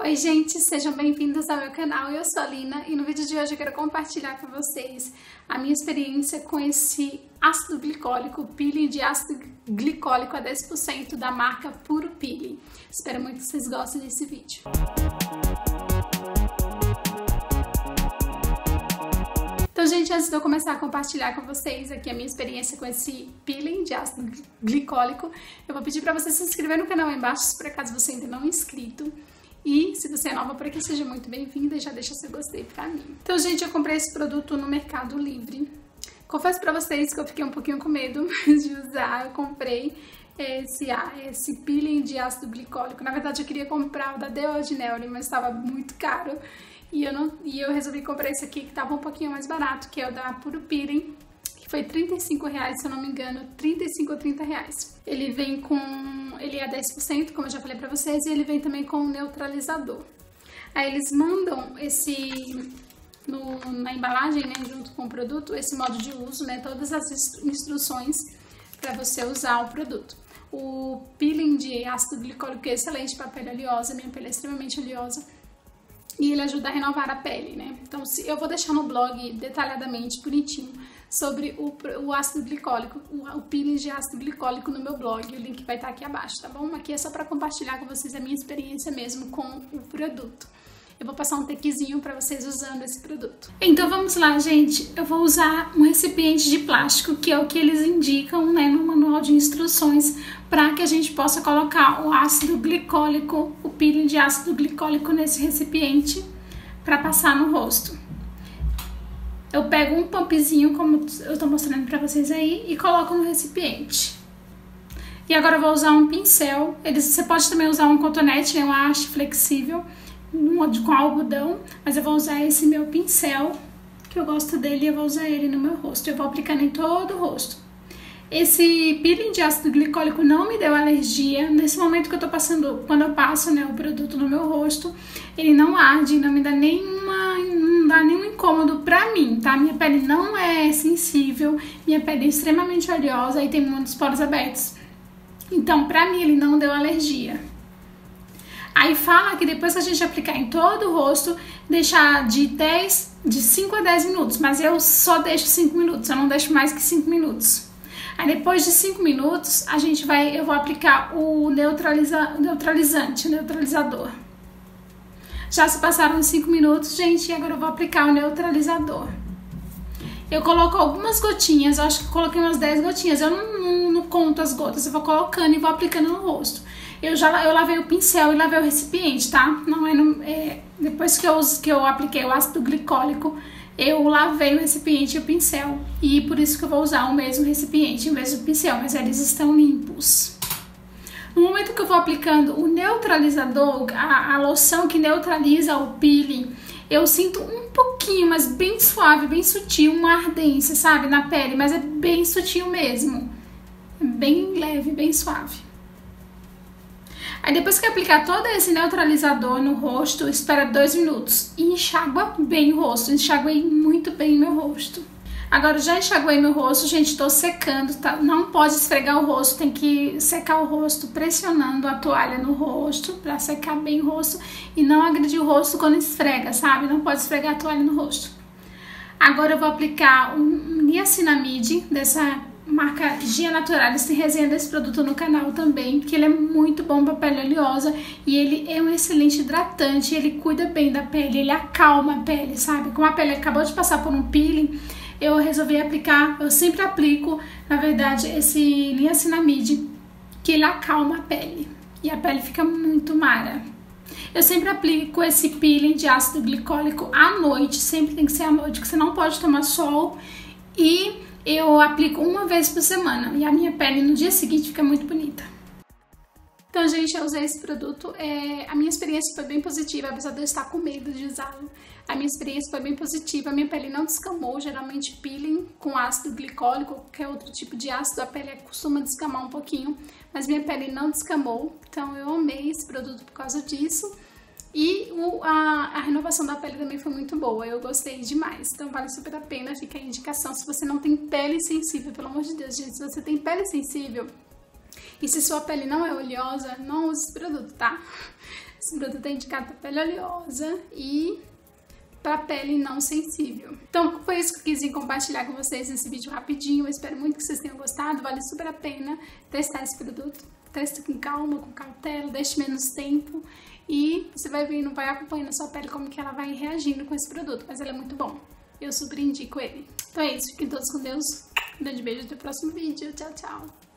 Oi gente, sejam bem-vindos ao meu canal, eu sou a Lina e no vídeo de hoje eu quero compartilhar com vocês a minha experiência com esse ácido glicólico, peeling de ácido glicólico a 10% da marca Puro Peeling. Espero muito que vocês gostem desse vídeo. Então, gente, antes de eu começar a compartilhar com vocês aqui a minha experiência com esse peeling de ácido glicólico, eu vou pedir para você se inscrever no canal aí embaixo, se por acaso você ainda não é inscrito. E se você é nova por aqui, seja muito bem-vinda e já deixa seu gostei pra mim. Então, gente, eu comprei esse produto no Mercado Livre. Confesso pra vocês que eu fiquei um pouquinho com medo de usar. Eu comprei esse peeling de ácido glicólico. Na verdade, eu queria comprar o da The Ordinary, mas estava muito caro. E eu resolvi comprar esse aqui, que estava um pouquinho mais barato, que é o da Puro Peeling, que foi R$35, se eu não me engano, 35 ou 30 reais. Ele vem com... ele é 10%, como eu já falei pra vocês, e ele vem também com um neutralizador. Aí eles mandam na embalagem, né, junto com o produto, esse modo de uso, né, todas as instruções para você usar o produto. O peeling de ácido glicólico é excelente para pele oleosa, minha pele é extremamente oleosa. E ele ajuda a renovar a pele, né? Então, eu vou deixar no blog detalhadamente, bonitinho, sobre o ácido glicólico, o peeling de ácido glicólico no meu blog. O link vai estar aqui abaixo, tá bom? Aqui é só para compartilhar com vocês a minha experiência mesmo com o produto. Eu vou passar um takezinho para vocês usando esse produto. Então vamos lá, gente. Eu vou usar um recipiente de plástico, que é o que eles indicam, né, no manual de instruções, para que a gente possa colocar o ácido glicólico, o peeling de ácido glicólico nesse recipiente para passar no rosto. Eu pego um pumpzinho, como eu estou mostrando para vocês aí, e coloco no recipiente. E agora eu vou usar um pincel. Você pode também usar um cotonete, né, uma haste flexível, com algodão, mas eu vou usar esse meu pincel, que eu gosto dele, e eu vou usar ele no meu rosto. Eu vou aplicando em todo o rosto. Esse peeling de ácido glicólico não me deu alergia. Nesse momento que eu tô passando, quando eu passo, né, o produto no meu rosto, ele não arde, não me dá não dá nenhum incômodo pra mim, tá? Minha pele não é sensível, minha pele é extremamente oleosa e tem muitos poros abertos. Então, pra mim, ele não deu alergia. Aí fala que depois que a gente aplicar em todo o rosto, deixar de 5 a 10 minutos, mas eu só deixo 5 minutos, eu não deixo mais que 5 minutos. Aí depois de 5 minutos, eu vou aplicar o neutralizador. Já se passaram os 5 minutos, gente, e agora eu vou aplicar o neutralizador. Eu coloco algumas gotinhas, eu acho que eu coloquei umas 10 gotinhas, eu não conto as gotas, eu vou colocando e vou aplicando no rosto. Eu lavei o pincel e lavei o recipiente, tá? Depois que eu apliquei o ácido glicólico, eu lavei o recipiente e o pincel. E por isso que eu vou usar o mesmo recipiente e o mesmo pincel, mas eles estão limpos. No momento que eu vou aplicando o neutralizador, a loção que neutraliza o peeling, eu sinto um pouquinho, mas bem suave, bem sutil, uma ardência, sabe, na pele, mas é bem sutil mesmo. É bem leve, bem suave. Aí depois que aplicar todo esse neutralizador no rosto, espera 2 minutos e enxágua bem o rosto. Enxaguei muito bem meu rosto. Agora já enxaguei meu rosto, gente, tô secando, tá? Não pode esfregar o rosto, tem que secar o rosto pressionando a toalha no rosto pra secar bem o rosto e não agredir o rosto quando esfrega, sabe? Não pode esfregar a toalha no rosto. Agora eu vou aplicar um niacinamide dessa marca Gia Naturalis, tem resenha desse produto no canal também, que ele é muito bom para pele oleosa e ele é um excelente hidratante, ele cuida bem da pele, ele acalma a pele, sabe? Como a pele acabou de passar por um peeling, eu resolvi aplicar, eu sempre aplico, na verdade, esse niacinamide, que ele acalma a pele e a pele fica muito mara. Eu sempre aplico esse peeling de ácido glicólico à noite, sempre tem que ser à noite, que você não pode tomar sol, e eu aplico uma vez por semana e a minha pele no dia seguinte fica muito bonita. Então, gente, eu usei esse produto, a minha experiência foi bem positiva, apesar de eu estar com medo de usá-lo. A minha experiência foi bem positiva, a minha pele não descamou, geralmente peeling com ácido glicólico ou qualquer outro tipo de ácido, a pele costuma descamar um pouquinho, mas minha pele não descamou, então eu amei esse produto por causa disso. E a renovação da pele também foi muito boa, eu gostei demais. Então vale super a pena, fica a indicação. Se você não tem pele sensível, pelo amor de Deus, gente, se você tem pele sensível e se sua pele não é oleosa, não use esse produto, tá? Esse produto é indicado para pele oleosa e para pele não sensível. Então foi isso que eu quis compartilhar com vocês nesse vídeo rapidinho. Eu espero muito que vocês tenham gostado. Vale super a pena testar esse produto. Teste com calma, com cautela, deixe menos tempo e você vai vendo, vai acompanhando a sua pele como que ela vai reagindo com esse produto. Mas ele é muito bom. Eu super indico ele. Então é isso. Fiquem todos com Deus. Um grande beijo. Até o próximo vídeo. Tchau, tchau.